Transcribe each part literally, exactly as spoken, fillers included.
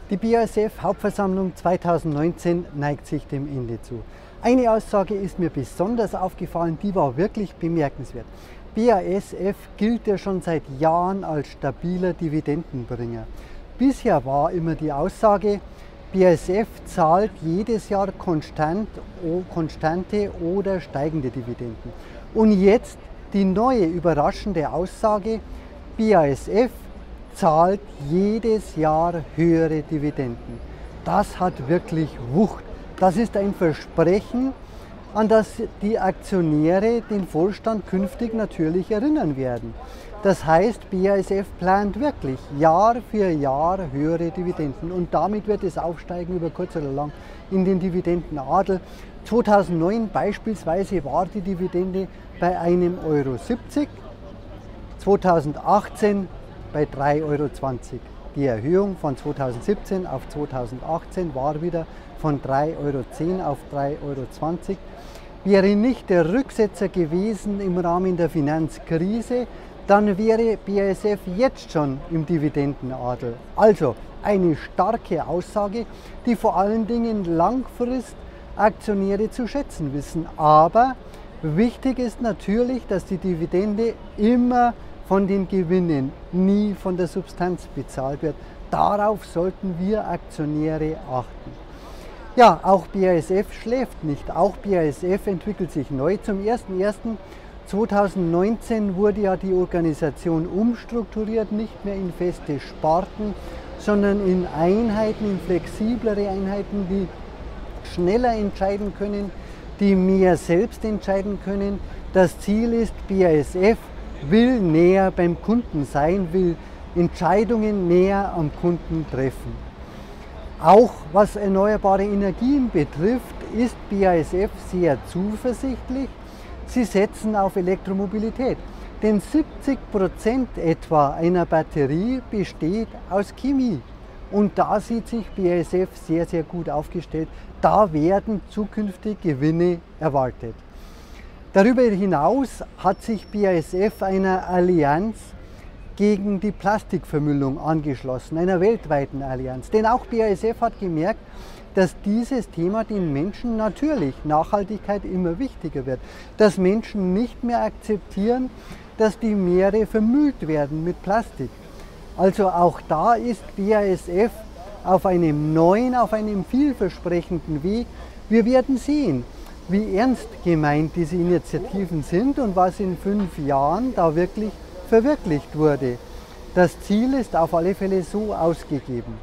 Die B A S F-Hauptversammlung zweitausendneunzehn neigt sich dem Ende zu. Eine Aussage ist mir besonders aufgefallen, die war wirklich bemerkenswert. B A S F gilt ja schon seit Jahren als stabiler Dividendenbringer. Bisher war immer die Aussage, B A S F zahlt jedes Jahr konstant, konstante oder steigende Dividenden. Und jetzt die neue überraschende Aussage, B A S F zahlt jedes Jahr höhere Dividenden. Das hat wirklich Wucht. Das ist ein Versprechen, an das die Aktionäre den Vorstand künftig natürlich erinnern werden. Das heißt, B A S F plant wirklich Jahr für Jahr höhere Dividenden und damit wird es aufsteigen über kurz oder lang in den Dividendenadel. zweitausendneun beispielsweise war die Dividende bei einem Euro siebzig, zweitausendachtzehn bei drei Euro zwanzig. Die Erhöhung von zweitausendsiebzehn auf zweitausendachtzehn war wieder von drei Euro zehn auf drei Euro zwanzig. Wäre nicht der Rücksetzer gewesen im Rahmen der Finanzkrise, dann wäre B A S F jetzt schon im Dividendenadel. Also eine starke Aussage, die vor allen Dingen langfristig Aktionäre zu schätzen wissen. Aber wichtig ist natürlich, dass die Dividende immer von den Gewinnen, nie von der Substanz bezahlt wird. Darauf sollten wir Aktionäre achten. Ja, auch B A S F schläft nicht. Auch B A S F entwickelt sich neu. Zum ersten ersten zweitausendneunzehn wurde ja die Organisation umstrukturiert, nicht mehr in feste Sparten, sondern in Einheiten, in flexiblere Einheiten, die schneller entscheiden können, die mehr selbst entscheiden können. Das Ziel ist, B A S F will näher beim Kunden sein, will Entscheidungen näher am Kunden treffen. Auch was erneuerbare Energien betrifft, ist B A S F sehr zuversichtlich. Sie setzen auf Elektromobilität, denn siebzig Prozent etwa einer Batterie besteht aus Chemie. Und da sieht sich B A S F sehr, sehr gut aufgestellt. Da werden zukünftig Gewinne erwartet. Darüber hinaus hat sich B A S F einer Allianz gegen die Plastikvermüllung angeschlossen, einer weltweiten Allianz. Denn auch B A S F hat gemerkt, dass dieses Thema den Menschen natürlich, Nachhaltigkeit immer wichtiger wird. Dass Menschen nicht mehr akzeptieren, dass die Meere vermüllt werden mit Plastik. Also auch da ist B A S F auf einem neuen, auf einem vielversprechenden Weg. Wir werden sehen, wie ernst gemeint diese Initiativen sind und was in fünf Jahren da wirklich verwirklicht wurde. Das Ziel ist auf alle Fälle so ausgegeben.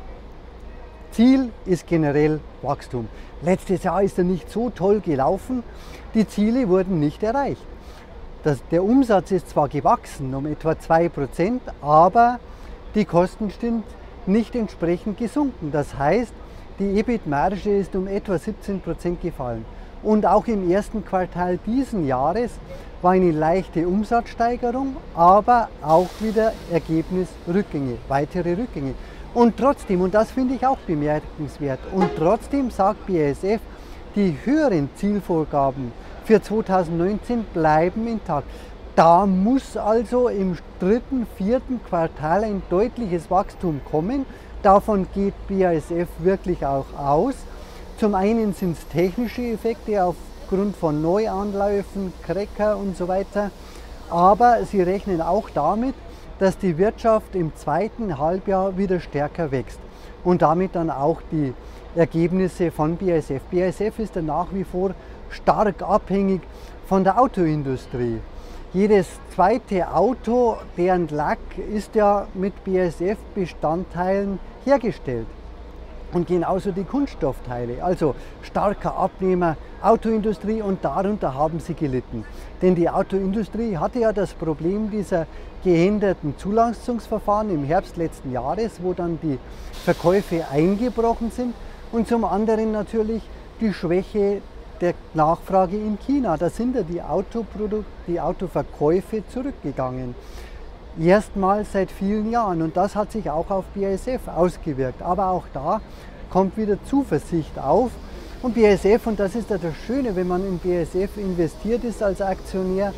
Ziel ist generell Wachstum. Letztes Jahr ist er nicht so toll gelaufen, die Ziele wurden nicht erreicht. Das, der Umsatz ist zwar gewachsen um etwa zwei Prozent, aber die Kosten sind nicht entsprechend gesunken. Das heißt, die E B I T-Marge ist um etwa siebzehn Prozent gefallen. Und auch im ersten Quartal diesen Jahres war eine leichte Umsatzsteigerung, aber auch wieder Ergebnisrückgänge, weitere Rückgänge. Und trotzdem, und das finde ich auch bemerkenswert, und trotzdem sagt B A S F, die höheren Zielvorgaben für zweitausendneunzehn bleiben intakt. Da muss also im dritten, vierten Quartal ein deutliches Wachstum kommen. Davon geht B A S F wirklich auch aus. Zum einen sind es technische Effekte aufgrund von Neuanläufen, Cracker und so weiter. Aber sie rechnen auch damit, dass die Wirtschaft im zweiten Halbjahr wieder stärker wächst und damit dann auch die Ergebnisse von B A S F. B A S F ist dann nach wie vor stark abhängig von der Autoindustrie. Jedes zweite Auto, deren Lack ist ja mit B A S F-Bestandteilen hergestellt. Und genauso die Kunststoffteile, also starker Abnehmer Autoindustrie, und darunter haben sie gelitten. Denn die Autoindustrie hatte ja das Problem dieser geänderten Zulassungsverfahren im Herbst letzten Jahres, wo dann die Verkäufe eingebrochen sind, und zum anderen natürlich die Schwäche der Nachfrage in China. Da sind ja die, Autoprodukt, die Autoverkäufe zurückgegangen. Erstmals seit vielen Jahren, und das hat sich auch auf B A S F ausgewirkt. Aber auch da kommt wieder Zuversicht auf. Und B A S F, und das ist ja das Schöne, wenn man in B A S F investiert ist als Aktionär,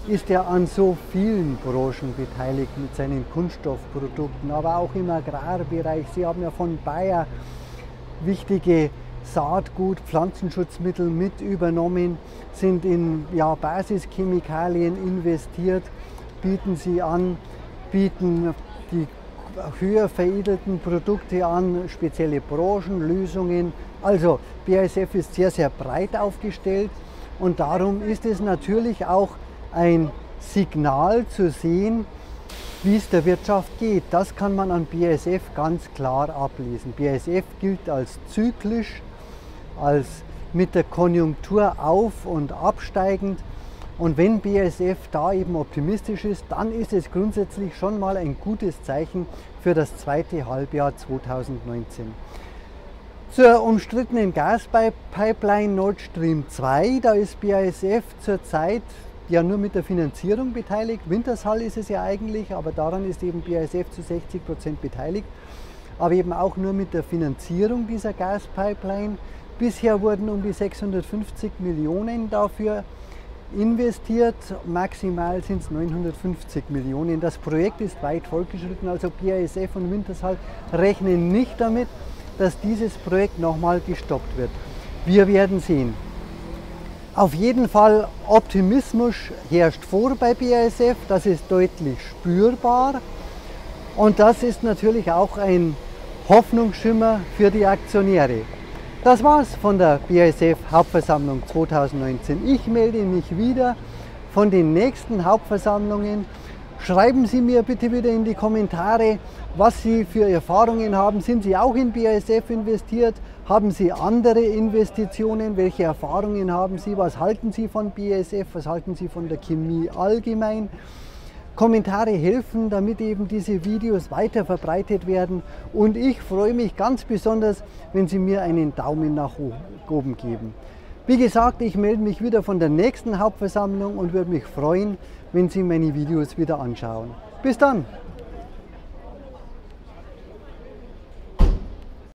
ist ja an so vielen Branchen beteiligt mit seinen Kunststoffprodukten, aber auch im Agrarbereich. Sie haben ja von Bayer wichtige Saatgut, Pflanzenschutzmittel mit übernommen, sind in ja, Basischemikalien investiert, bieten sie an, bieten die höher veredelten Produkte an, spezielle Branchenlösungen. Also B A S F ist sehr, sehr breit aufgestellt und darum ist es natürlich auch ein Signal zu sehen, wie es der Wirtschaft geht. Das kann man an B A S F ganz klar ablesen. B A S F gilt als zyklisch, als mit der Konjunktur auf- und absteigend. Und wenn B A S F da eben optimistisch ist, dann ist es grundsätzlich schon mal ein gutes Zeichen für das zweite Halbjahr zweitausendneunzehn. Zur umstrittenen Gaspipeline Nord Stream zwei, da ist B A S F zurzeit ja nur mit der Finanzierung beteiligt. Wintershall ist es ja eigentlich, aber daran ist eben B A S F zu sechzig Prozent beteiligt. Aber eben auch nur mit der Finanzierung dieser Gaspipeline. Bisher wurden um die sechshundertfünfzig Millionen dafür investiert, maximal sind es neunhundertfünfzig Millionen. Das Projekt ist weit fortgeschritten, also B A S F und Wintershall rechnen nicht damit, dass dieses Projekt nochmal gestoppt wird. Wir werden sehen. Auf jeden Fall Optimismus herrscht vor bei B A S F, das ist deutlich spürbar und das ist natürlich auch ein Hoffnungsschimmer für die Aktionäre. Das war's von der B A S F Hauptversammlung zweitausendneunzehn. Ich melde mich wieder von den nächsten Hauptversammlungen. Schreiben Sie mir bitte wieder in die Kommentare, was Sie für Erfahrungen haben. Sind Sie auch in B A S F investiert? Haben Sie andere Investitionen? Welche Erfahrungen haben Sie? Was halten Sie von B A S F? Was halten Sie von der Chemie allgemein? Kommentare helfen, damit eben diese Videos weiter verbreitet werden. Und ich freue mich ganz besonders, wenn Sie mir einen Daumen nach oben geben. Wie gesagt, ich melde mich wieder von der nächsten Hauptversammlung und würde mich freuen, wenn Sie meine Videos wieder anschauen. Bis dann!